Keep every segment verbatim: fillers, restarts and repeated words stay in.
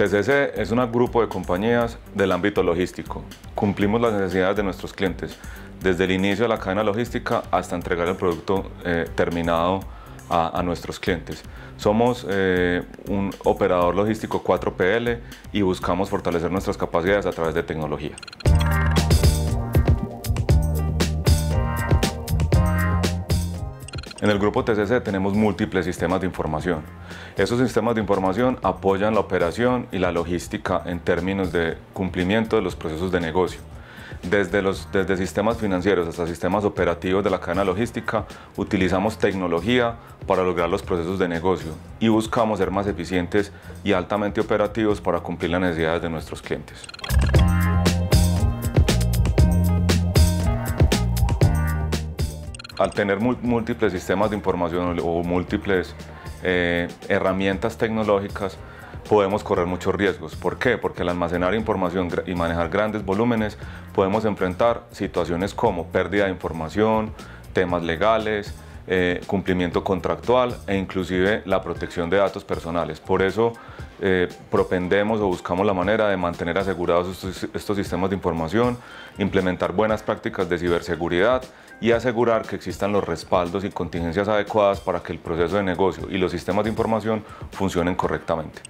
T C C es un grupo de compañías del ámbito logístico. Cumplimos las necesidades de nuestros clientes, desde el inicio de la cadena logística hasta entregar el producto eh, terminado a, a nuestros clientes. Somos eh, un operador logístico cuatro P L y buscamos fortalecer nuestras capacidades a través de tecnología. En el grupo T C C tenemos múltiples sistemas de información. Esos sistemas de información apoyan la operación y la logística en términos de cumplimiento de los procesos de negocio. Desde, los, desde sistemas financieros hasta sistemas operativos de la cadena logística, utilizamos tecnología para lograr los procesos de negocio y buscamos ser más eficientes y altamente operativos para cumplir las necesidades de nuestros clientes. Al tener múltiples sistemas de información o múltiples eh, herramientas tecnológicas, podemos correr muchos riesgos. ¿Por qué? Porque al almacenar información y manejar grandes volúmenes, podemos enfrentar situaciones como pérdida de información, temas legales, eh, cumplimiento contractual e inclusive la protección de datos personales. Por eso eh, propendemos o buscamos la manera de mantener asegurados estos, estos sistemas de información, implementar buenas prácticas de ciberseguridad y asegurar que existan los respaldos y contingencias adecuadas para que el proceso de negocio y los sistemas de información funcionen correctamente.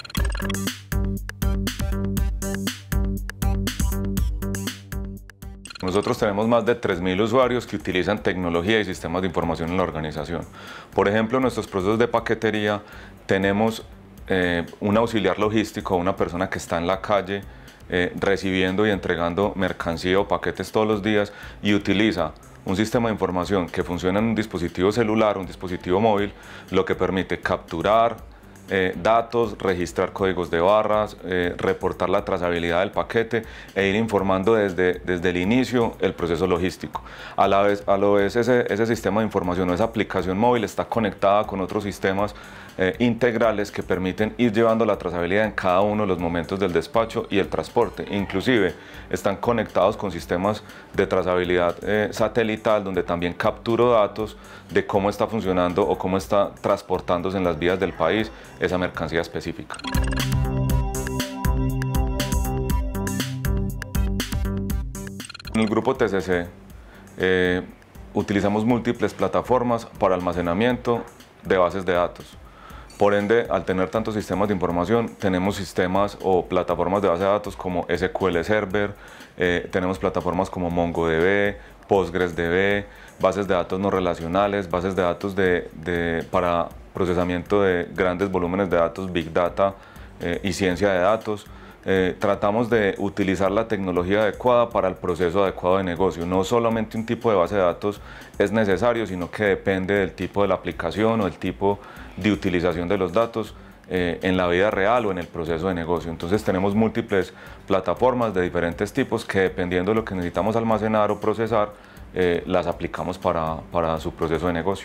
Nosotros tenemos más de tres mil usuarios que utilizan tecnología y sistemas de información en la organización. Por ejemplo, en nuestros procesos de paquetería tenemos eh, un auxiliar logístico, una persona que está en la calle eh, recibiendo y entregando mercancía o paquetes todos los días y utiliza un sistema de información que funciona en un dispositivo celular, un dispositivo móvil, lo que permite capturar eh, datos, registrar códigos de barras, eh, reportar la trazabilidad del paquete e ir informando desde, desde el inicio el proceso logístico. A la vez, a la vez ese, ese sistema de información o esa aplicación móvil está conectada con otros sistemas eh, integrales que permiten ir llevando la trazabilidad en cada uno de los momentos del despacho y el transporte. Inclusive están conectados con sistemas de trazabilidad eh, satelital donde también capturo datos de cómo está funcionando o cómo está transportándose en las vías del país esa mercancía específica. En el grupo T C C eh, utilizamos múltiples plataformas para almacenamiento de bases de datos. Por ende, al tener tantos sistemas de información, tenemos sistemas o plataformas de base de datos como S Q L Server, eh, tenemos plataformas como MongoDB, PostgreSDB, bases de datos no relacionales, bases de datos de, de, para procesamiento de grandes volúmenes de datos, Big Data eh, y ciencia de datos. Eh, tratamos de utilizar la tecnología adecuada para el proceso adecuado de negocio. No solamente un tipo de base de datos es necesario, sino que depende del tipo de la aplicación o del tipo de utilización de los datos eh, en la vida real o en el proceso de negocio. Entonces tenemos múltiples plataformas de diferentes tipos que, dependiendo de lo que necesitamos almacenar o procesar, eh, las aplicamos para, para su proceso de negocio.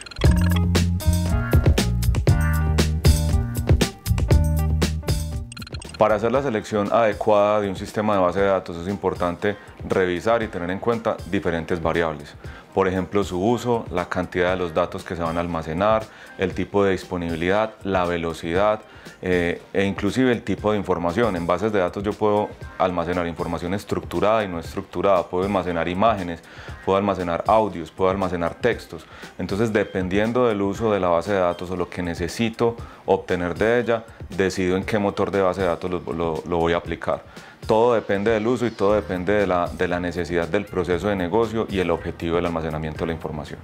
Para hacer la selección adecuada de un sistema de base de datos es importante revisar y tener en cuenta diferentes variables. Por ejemplo, su uso, la cantidad de los datos que se van a almacenar, el tipo de disponibilidad, la velocidad eh, e inclusive el tipo de información. En bases de datos yo puedo almacenar información estructurada y no estructurada, puedo almacenar imágenes, puedo almacenar audios, puedo almacenar textos. Entonces, dependiendo del uso de la base de datos o lo que necesito obtener de ella, decido en qué motor de base de datos lo, lo, lo voy a aplicar. Todo depende del uso y todo depende de la, de la necesidad del proceso de negocio y el objetivo del almacenamiento de la información.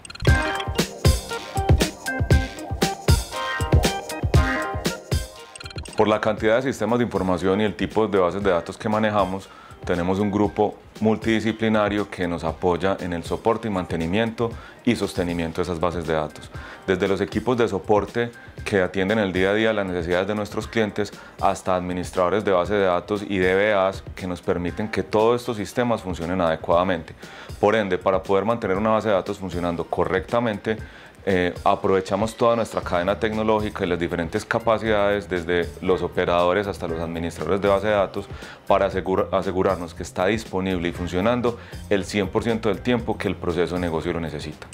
Por la cantidad de sistemas de información y el tipo de bases de datos que manejamos, tenemos un grupo multidisciplinario que nos apoya en el soporte y mantenimiento y sostenimiento de esas bases de datos. Desde los equipos de soporte que atienden el día a día las necesidades de nuestros clientes hasta administradores de bases de datos y D B As que nos permiten que todos estos sistemas funcionen adecuadamente. Por ende, para poder mantener una base de datos funcionando correctamente, Eh, aprovechamos toda nuestra cadena tecnológica y las diferentes capacidades, desde los operadores hasta los administradores de base de datos, para asegurar, asegurarnos que está disponible y funcionando el cien por ciento del tiempo que el proceso de negocio lo necesita.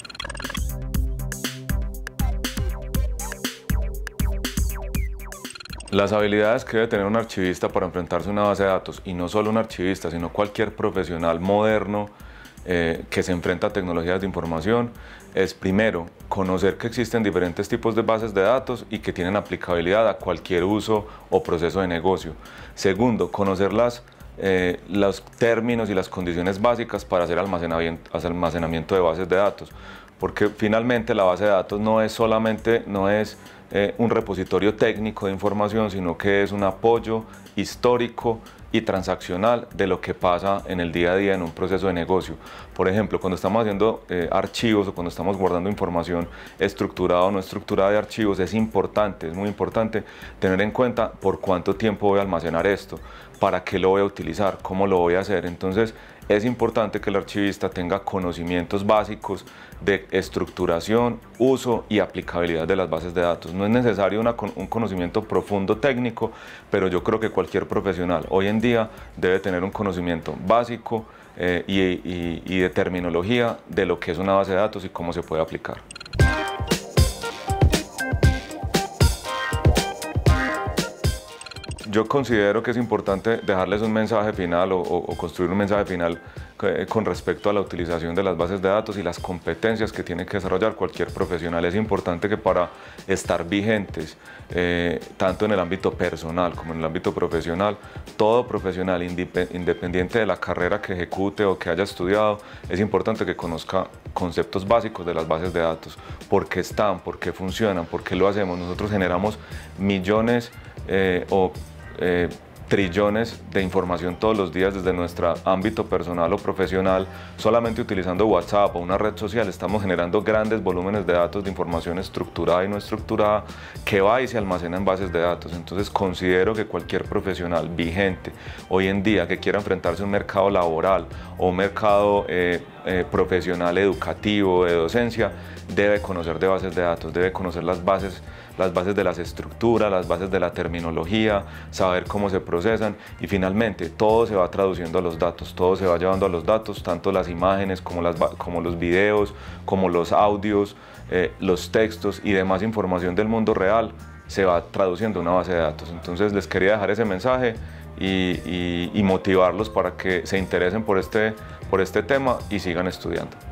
Las habilidades que debe tener un archivista para enfrentarse a una base de datos, y no solo un archivista, sino cualquier profesional moderno eh, que se enfrenta a tecnologías de información, es primero, conocer que existen diferentes tipos de bases de datos y que tienen aplicabilidad a cualquier uso o proceso de negocio. Segundo, conocer las, eh, los términos y las condiciones básicas para hacer almacenamiento, almacenamiento de bases de datos, porque finalmente la base de datos no es solamente, no es Eh, un repositorio técnico de información, sino que es un apoyo histórico y transaccional de lo que pasa en el día a día en un proceso de negocio. Por ejemplo, cuando estamos haciendo eh, archivos o cuando estamos guardando información estructurada o no estructurada de archivos, es importante, es muy importante tener en cuenta por cuánto tiempo voy a almacenar esto, para qué lo voy a utilizar, cómo lo voy a hacer. Entonces, es importante que el archivista tenga conocimientos básicos de estructuración, uso y aplicabilidad de las bases de datos. No es necesario una, un conocimiento profundo técnico, pero yo creo que cualquier profesional hoy en día debe tener un conocimiento básico eh, y, y, y de terminología de lo que es una base de datos y cómo se puede aplicar. Yo considero que es importante dejarles un mensaje final o, o, o construir un mensaje final eh, con respecto a la utilización de las bases de datos y las competencias que tiene que desarrollar cualquier profesional. Es importante que para estar vigentes, eh, tanto en el ámbito personal como en el ámbito profesional, todo profesional, independiente de la carrera que ejecute o que haya estudiado, es importante que conozca conceptos básicos de las bases de datos. ¿Por qué están? ¿Por qué funcionan? ¿Por qué lo hacemos? Nosotros generamos millones eh, o Eh, trillones de información todos los días desde nuestro ámbito personal o profesional. Solamente utilizando WhatsApp o una red social estamos generando grandes volúmenes de datos de información estructurada y no estructurada que va y se almacena en bases de datos. Entonces considero que cualquier profesional vigente hoy en día que quiera enfrentarse a un mercado laboral o un mercado eh, eh, profesional educativo de docencia debe conocer de bases de datos, debe conocer las bases las bases de las estructuras, las bases de la terminología, saber cómo se procesan y finalmente todo se va traduciendo a los datos, todo se va llevando a los datos, tanto las imágenes como, las, como los videos, como los audios, eh, los textos y demás información del mundo real se va traduciendo a una base de datos. Entonces les quería dejar ese mensaje y, y, y motivarlos para que se interesen por este, por este tema y sigan estudiando.